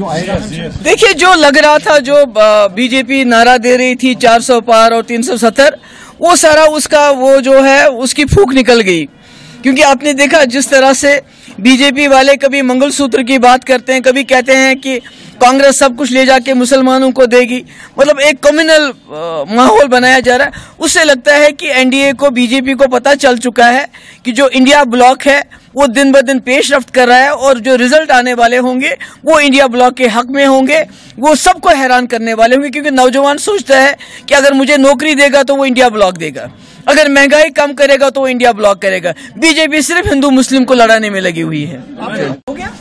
देखिए, जो लग रहा था, जो बीजेपी नारा दे रही थी 400 पार और 370, वो सारा उसका वो जो है उसकी फूंक निकल गई। क्योंकि आपने देखा जिस तरह से बीजेपी वाले कभी मंगलसूत्र की बात करते हैं, कभी कहते हैं कि कांग्रेस सब कुछ ले जाके मुसलमानों को देगी, मतलब एक कम्युनल माहौल बनाया जा रहा है। उससे लगता है कि एनडीए को, बीजेपी को पता चल चुका है कि जो इंडिया ब्लॉक है वो दिन ब दिन पेशरफ्त कर रहा है और जो रिजल्ट आने वाले होंगे वो इंडिया ब्लॉक के हक में होंगे, वो सबको हैरान करने वाले होंगे। क्योंकि नौजवान सोचता है कि अगर मुझे नौकरी देगा तो वो इंडिया ब्लॉक देगा, अगर महंगाई कम करेगा तो वो इंडिया ब्लॉक करेगा। बीजेपी सिर्फ हिंदू मुस्लिम को लड़ाने में लगी हुई है। हो गया?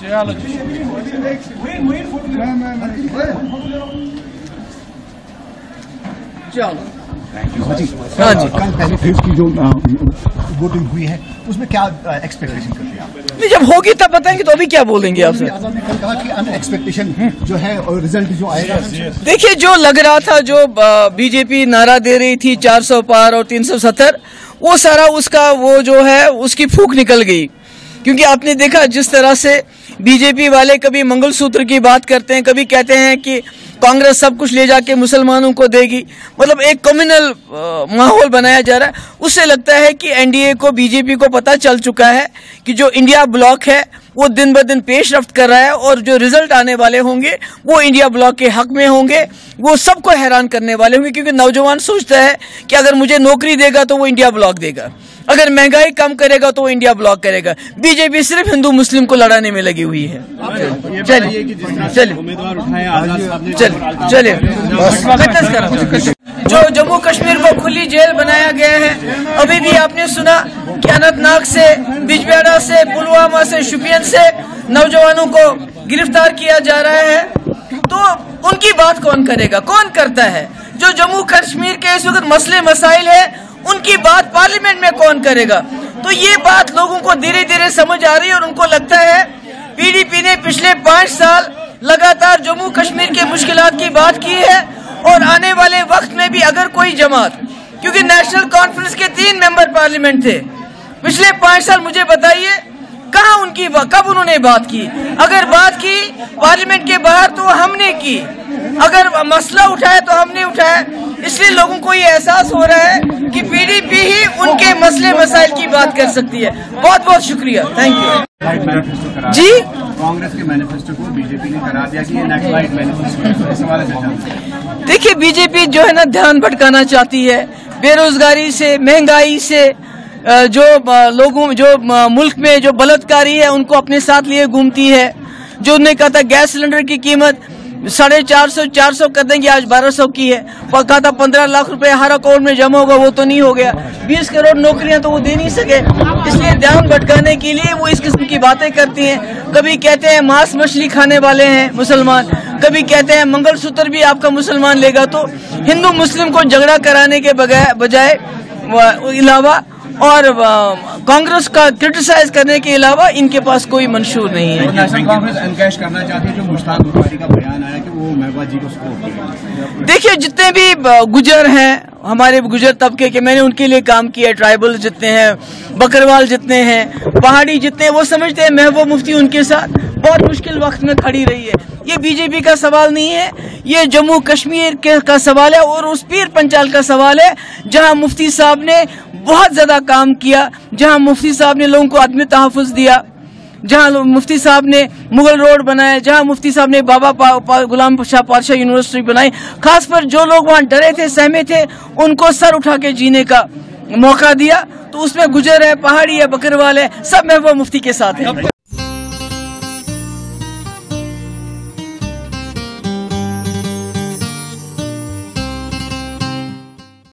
हाँ जी, कल पहले फेज की जो वोटिंग हुई है उसमें क्या एक्सपेक्टेशन करते हैं आप? नहीं, जब होगी तब बताएंगे। तो अभी क्या बोलेंगे आपसे? आजाद ने कल कहा कि अनएक्सपेक्टेशन जो है और रिजल्ट जो आएगा। देखिए, जो लग रहा था, जो बीजेपी नारा दे रही थी 400 पार और 370, वो सारा उसका वो जो है उसकी फूंक निकल गई। क्योंकि आपने देखा जिस तरह से बीजेपी वाले कभी मंगलसूत्र की बात करते हैं, कभी कहते हैं कि कांग्रेस सब कुछ ले जाके मुसलमानों को देगी, मतलब एक कम्युनल माहौल बनाया जा रहा है। उससे लगता है कि एनडीए को, बीजेपी को पता चल चुका है कि जो इंडिया ब्लॉक है वो दिन ब दिन पेशरफ्त कर रहा है और जो रिजल्ट आने वाले होंगे वो इंडिया ब्लॉक के हक में होंगे, वो सबको हैरान करने वाले होंगे। क्योंकि नौजवान सोचता है कि अगर मुझे नौकरी देगा तो वो इंडिया ब्लॉक देगा, अगर महंगाई कम करेगा तो वो इंडिया ब्लॉक करेगा। बीजेपी सिर्फ हिंदू मुस्लिम को लड़ाने में लगी हुई है। चलिए जो जम्मू कश्मीर को खुली जेल बनाया गया है, अभी भी आपने सुना कि अनंतनाग से, बिजबेहरा से, पुलवामा से, शोपियान से नौजवानों को गिरफ्तार किया जा रहा है। तो उनकी बात कौन करेगा, कौन करता है? जो जम्मू कश्मीर के इस वक्त मसले मसाइल है उनकी बात पार्लियामेंट में कौन करेगा? तो ये बात लोगों को धीरे धीरे समझ आ रही है और उनको लगता है पीडीपी ने पिछले 5 साल लगातार जम्मू कश्मीर के मुश्किलात की बात की है और आने वाले वक्त में भी अगर कोई जमात, क्योंकि नेशनल कॉन्फ्रेंस के 3 मेंबर पार्लियामेंट थे पिछले 5 साल, मुझे बताइए कहाँ उनकी, कब उन्होंने बात की? अगर बात की पार्लियामेंट के बाहर तो हमने की, अगर मसला उठाया तो हमने उठाया। इसलिए लोगों को ये एहसास हो रहा है कि पीडीपी ही उनके मसले मसाइल की बात कर सकती है। बहुत बहुत शुक्रिया, थैंक यू जी। कांग्रेस के मैनिफेस्टो को बीजेपी ने करार दिया कि ये नेशनल मैनिफेस्टो है। देखिए, बीजेपी जो है ना ध्यान भटकाना चाहती है, बेरोजगारी से, महंगाई से, जो लोगों, जो मुल्क में जो बलात्कारी है उनको अपने साथ लिए घूमती है। जो उन्होंने कहा था गैस सिलेंडर की कीमत 450 कर देंगे, आज 1200 की है। कहा था 15 लाख रुपए हर अकाउंट में जमा होगा, वो तो नहीं हो गया। 20 करोड़ नौकरियां तो वो दे नहीं सके। इसलिए ध्यान भटकाने के लिए वो इस किस्म की बातें करती हैं। कभी कहते हैं मांस मछली खाने वाले हैं मुसलमान, कभी कहते हैं मंगलसूत्र भी आपका मुसलमान लेगा। तो हिंदू मुस्लिम को झगड़ा कराने के बजाय अलावा और कांग्रेस का क्रिटिसाइज करने के अलावा इनके पास कोई मंशूर नहीं है। नेशनल कांग्रेस एनकैश करना चाहती है जो मुश्ताक बुखारी का बयान आया कि वो महबूबा जी को सपोर्ट करेंगे। देखिए, जितने भी गुजर हैं, हमारे गुजर तबके के, मैंने उनके लिए काम किया। ट्राइबल जितने हैं, बकरवाल जितने हैं, पहाड़ी जितने हैं, वो समझते हैं महबूबा मुफ्ती उनके साथ बहुत मुश्किल वक्त में खड़ी रही है। ये बीजेपी का सवाल नहीं है, ये जम्मू कश्मीर का सवाल है और उस पीर पंचाल का सवाल है जहां मुफ्ती साहब ने बहुत ज्यादा काम किया, जहां मुफ्ती साहब ने लोगों को आदमी तहफ़्फ़ुज़ दिया, जहां मुफ्ती साहब ने मुगल रोड बनाया, जहां मुफ्ती साहब ने बाबा गुलाम शाह पातशाह यूनिवर्सिटी बनाई। खासकर जो लोग वहां डरे थे, सहमे थे, उनको सर उठा के जीने का मौका दिया। तो उसमें गुजर है, पहाड़ी है, बकरवाल है, सब महबूबा मुफ्ती के साथ है।